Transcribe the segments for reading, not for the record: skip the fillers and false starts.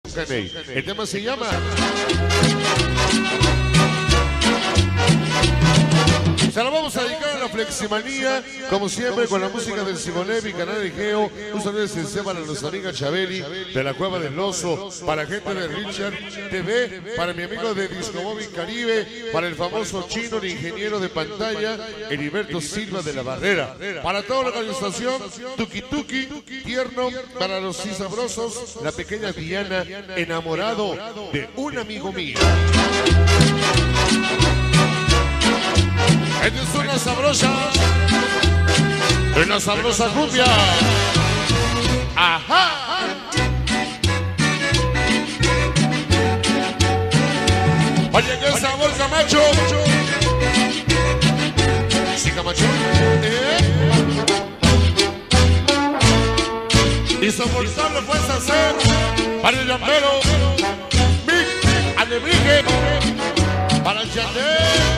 Caney. El tema se llama se lo vamos a dedicar a la Fleximanía, como siempre, con la música del Simonevi, Canal Egeo. Un saludo especial para nuestra amiga Chabeli, de la Cueva del Oso, para gente de Richard TV, para mi amigo de Discomóvil Caribe, para el famoso chino, el ingeniero de pantalla, Heriberto Silva de la Barrera, para toda la organización, Tuki Tuki, tierno, para los cisabrosos, la pequeña Diana, enamorado de un amigo mío. Esta es una sabrosa cumbia. Ajá. Oye, qué sabor, Camacho. Sí, Camacho. Insoportable puedes hacer para el llambero, Alebrije, para el Chané.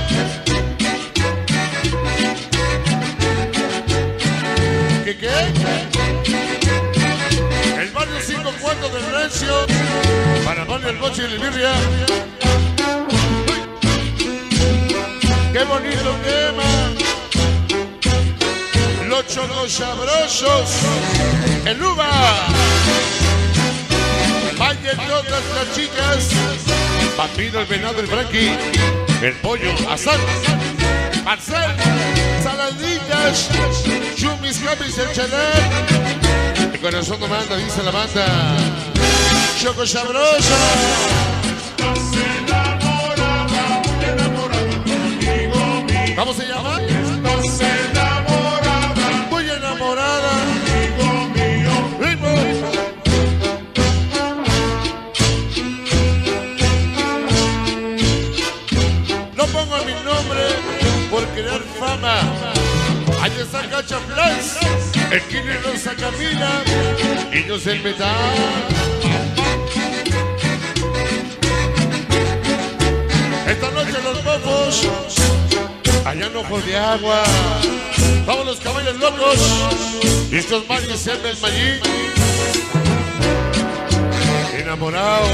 ¿Qué? El barrio 5-4 del Rencio, para Mario el Boche y el Birria. ¡Qué bonito tema! Los chocos sabrosos, el uva. Vayan todas las chicas. Pampino, el venado, el Frankie, el pollo, asado, Marcel, saladitas, chumis, capis, el chalet. El corazón no manda, dice la banda. Choco sabroso. ¿Cómo se llama? Estás enamorada, muy enamorada, amigo mío. ¡Ritmo! No pongo mi nombre por crear fama. Ahí está Cacha Flans, el Kine Rosa Camila y no sé el metal. Esta noche los bofos, allá en Ojos de Agua, vamos los caballos locos, y estos manis se del Mayín, enamorado.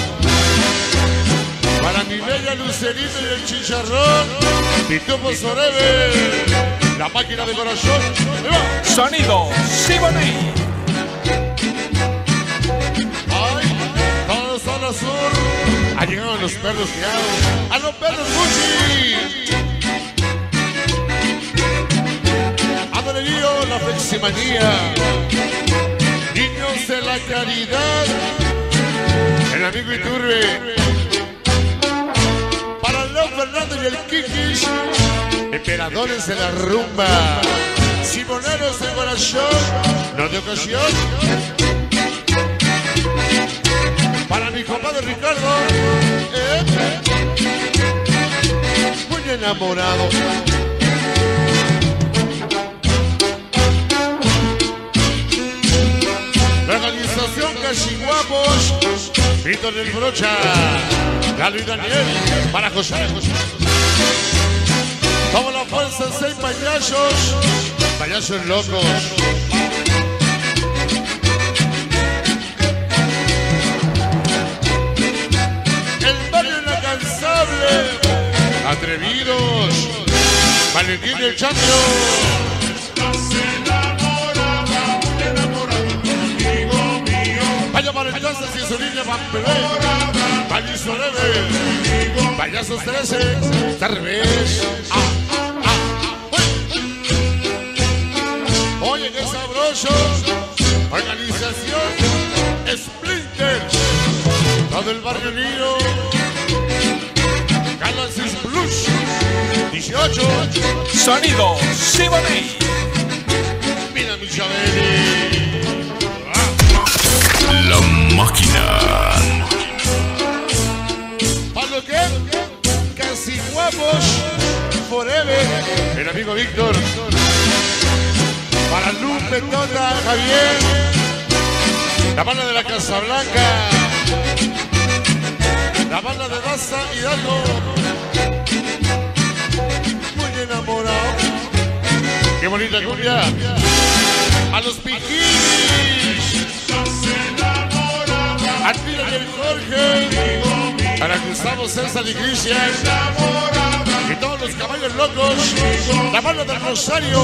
Para mi bella Lucerito y el chicharrón, Pitufo Sorebe, la máquina de corazón. Sonido Simonevi. Ay, todos son los sur. Ha llegado los perros guiados. ¡A los perros Gucci! ¡Ándale, Lío, la Fleximanía! Niños de la Caridad, el amigo Iturbe. Fernando y el Kikis, emperadores de la rumba, simoneros de corazón, no de ocasión. Para mi compadre Ricardo, muy enamorado. La organización Cachiguapos, Víctor del Brocha, Galo y Daniel, para José. Vamos la fuerza, 6 payasos, payasos locos. El barrio inalcanzable, atrevidos, Valentín el Champion. Vaya para entonces y su línea Pampelé, Payaso Leve, Payasos 13, Cervez. Oye, qué sabroso. Organización Splinter, todo el barrio Nido, Galaxy Plus, 18. Sonido Simonevi. Mira mi Chabeli. La máquina. ¿Para lo que? Cachiguapos Forever, el amigo Víctor. Para Lupe, Tota, Javier, la banda de la Casa Blanca, la banda de Daza Hidalgo, muy enamorado. Qué bonita cumbia. A los Piquis, a ti y el Jorge, para Gustavo, César y Cristian, y todos los caballos locos, la mano del Rosario.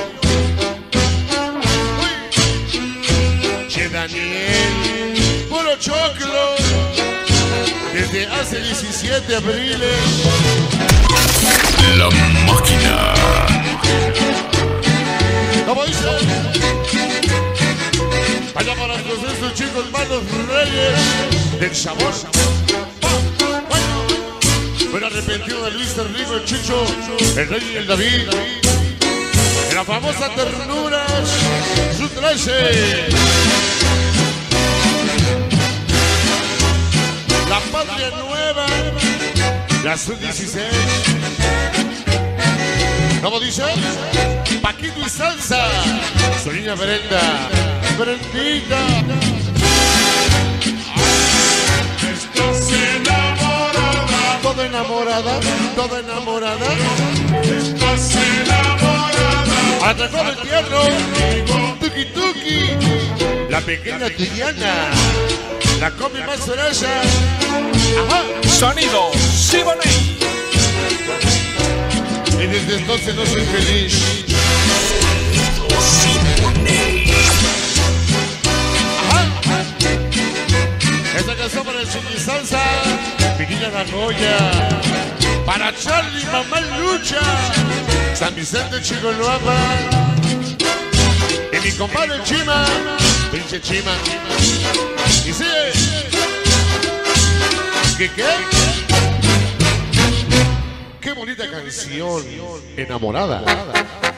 Che Daniel, puro choclo, desde hace 17 abriles. La máquina. ¿Cómo dice? Vaya para estos chicos malos reyes del sabor. Bueno, arrepentido de Luis, el Rico, el Chicho, el Rey y el David. En la famosa Ternuras, su 13. La Patria Nueva, la Sub-16. ¿Cómo dice? Paquito y Salsa, su niña Brenda, Brendita. Estás enamorada, Toda enamorada, toda enamorada. estás enamorada. Atracó el tierno, Tuki Tuki, la pequeña Tiriana, la come más Soraya. Ajá. Sonido Siboney. Y desde entonces no soy feliz. Ajá. Esta canción para el Chiqui Salsa, Piquilla Nagoya, para Charlie, Mamá Lucha, San Vicente Chiconuapa, y mi compadre Chima, pinche Chima. Y sigue. ¿Qué? Qué bonita canción, enamorada.